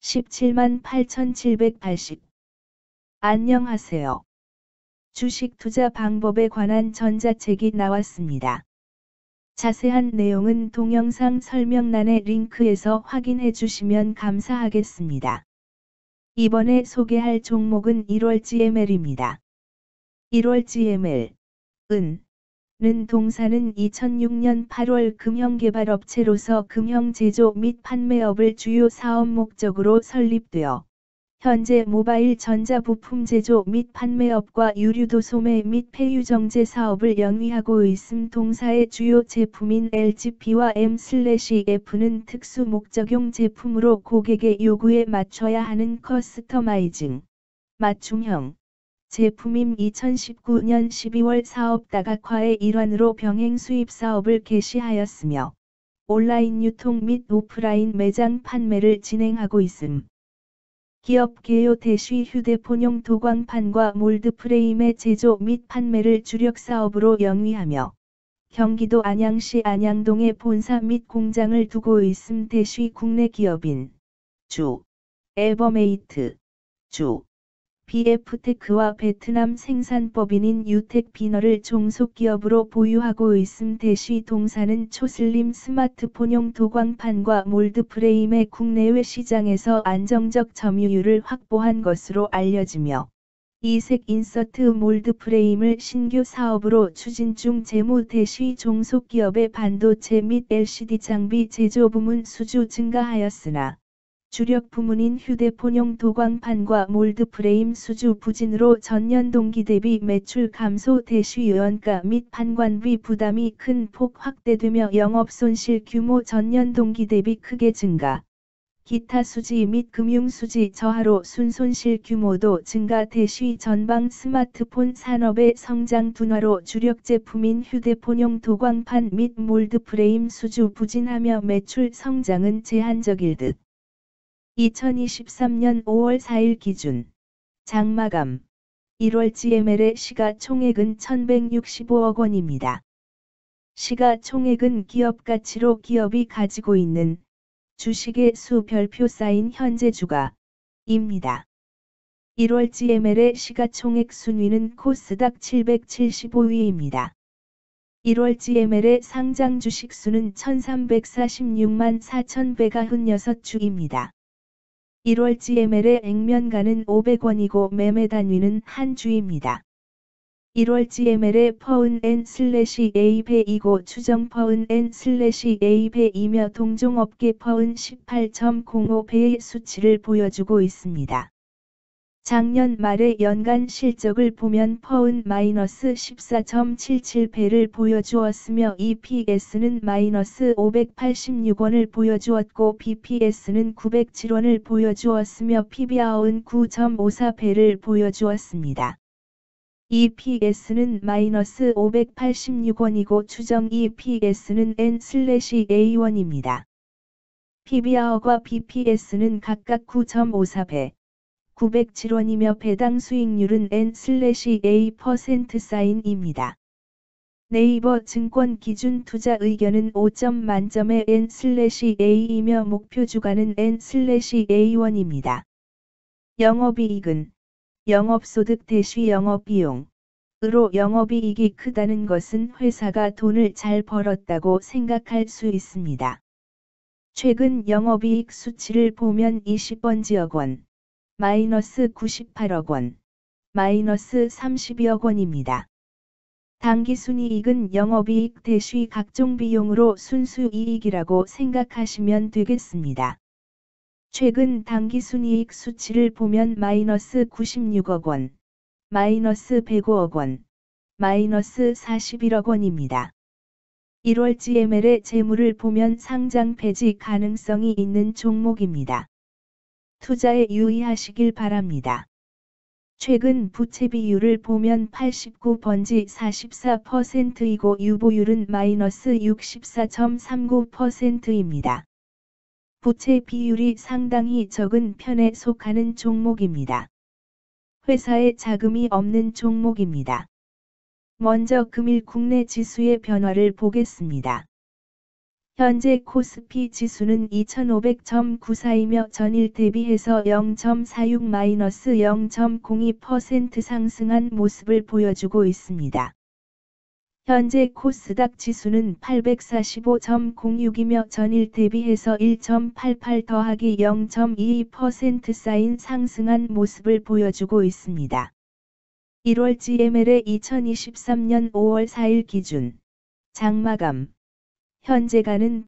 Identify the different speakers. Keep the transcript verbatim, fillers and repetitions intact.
Speaker 1: 십칠만 팔천칠백팔십. 안녕하세요. 주식 투자 방법에 관한 전자책이 나왔습니다. 자세한 내용은 동영상 설명란의 링크에서 확인해 주시면 감사하겠습니다. 이번에 소개할 종목은 일월 지엠엘입니다. 일월 지엠엘, 은, 는 동사는 이천육 년 팔월 금형개발업체로서 금형 제조 및 판매업을 주요 사업 목적으로 설립되어 현재 모바일 전자부품 제조 및 판매업과 유류도 소매 및 폐유정제 사업을 영위하고 있음. 동사의 주요 제품인 엘지피와 엠/에프는 특수 목적용 제품으로 고객의 요구에 맞춰야 하는 커스터마이징, 맞춤형 제품임. 이천십구 년 십이월 사업 다각화의 일환으로 병행 수입 사업을 개시하였으며 온라인 유통 및 오프라인 매장 판매를 진행하고 있음. 기업 개요 대쉬 휴대폰용 도광판과 몰드 프레임의 제조 및 판매를 주력 사업으로 영위하며 경기도 안양시 안양동에 본사 및 공장을 두고 있음. 대쉬 국내 기업인 주, 에버메이트, 주, 비에프테크와 베트남 생산법인인 유텍비너를 종속기업으로 보유하고 있음. 대쉬 동사는 초슬림 스마트폰용 도광판과 몰드 프레임의 국내외 시장에서 안정적 점유율을 확보한 것으로 알려지며 이색 인서트 몰드 프레임을 신규 사업으로 추진 중. 재무 대쉬 종속기업의 반도체 및 엘시디 장비 제조 부문 수주 증가하였으나 주력 부문인 휴대폰용 도광판과 몰드 프레임 수주 부진으로 전년 동기 대비 매출 감소. 대쉬 유연가 및 판관비 부담이 큰 폭 확대되며 영업손실 규모 전년 동기 대비 크게 증가. 기타 수지 및 금융 수지 저하로 순손실 규모도 증가. 대쉬 전방 스마트폰 산업의 성장 둔화로 주력 제품인 휴대폰용 도광판 및 몰드 프레임 수주 부진하며 매출 성장은 제한적일 듯. 이천이십삼 년 오월 사일 기준 장마감 일월 지엠엘의 시가총액은 천백육십오억 원입니다. 시가총액은 기업가치로 기업이 가지고 있는 주식의 수 별표 쌓인 현재 주가입니다. 일월 지엠엘의 시가총액 순위는 코스닥 칠백칠십오 위입니다. 일월 지엠엘의 상장 주식 수는 천삼백사십육만 사천백구십육 주입니다. 일월 지엠엘의 액면가는 오백 원이고 매매 단위는 한 주입니다. 일월 지엠엘의 퍼은 엔/에이 배이고 추정 퍼은 엔/에이 배이며 동종업계 퍼은 십팔 점 공오 배의 수치를 보여주고 있습니다. 작년 말의 연간 실적을 보면 퍼은 마이너스 십사 점 칠칠 배를 보여주었으며 이피에스는 마이너스 오백팔십육 원을 보여주었고 비피에스는 구백칠 원을 보여주었으며 피비알은 구 점 오사 배를 보여주었습니다. 이피에스는 마이너스 오백팔십육 원이고 추정 이피에스는 엔/에이 원입니다. 피비알과 비피에스는 각각 구 점 오사 배, 구백칠 원이며 배당 수익률은 엔/에이 퍼센트 사인입니다. 네이버 증권 기준 투자 의견은 오 점 만점의 엔/에이이며 목표 주가는 엔/에이 원입니다. 영업이익은 영업소득 대쉬 영업비용 으로 영업이익이 크다는 것은 회사가 돈을 잘 벌었다고 생각할 수 있습니다. 최근 영업이익 수치를 보면 이십 번지억 원, 마이너스 구십팔억 원, 마이너스 삼십이억 원입니다. 당기순이익은 영업이익 대쉬 각종 비용으로 순수이익이라고 생각하시면 되겠습니다. 최근 당기순이익 수치를 보면 마이너스 구십육억 원, 마이너스 백오억 원, 마이너스 사십일억 원입니다. 일월 지엠엘의 재물을 보면 상장 폐지 가능성이 있는 종목입니다. 투자에 유의하시길 바랍니다. 최근 부채 비율을 보면 팔십구 번지 사십사 퍼센트이고 유보율은 마이너스 육십사 점 삼구 퍼센트입니다. 부채 비율이 상당히 적은 편에 속하는 종목입니다. 회사에 자금이 없는 종목입니다. 먼저 금일 국내 지수의 변화를 보겠습니다. 현재 코스피 지수는 이천오백 점 구사이며 전일 대비해서 영 점 사육 마이너스 영 점 공이 퍼센트 상승한 모습을 보여주고 있습니다. 현재 코스닥 지수는 팔백사십오 점 공육이며 전일 대비해서 일 점 팔팔 더하기 영 점 이이 퍼센트 쌓인 상승한 모습을 보여주고 있습니다. 일월 지엠엘의 이천이십삼 년 오월 사일 기준 장마감 현재가는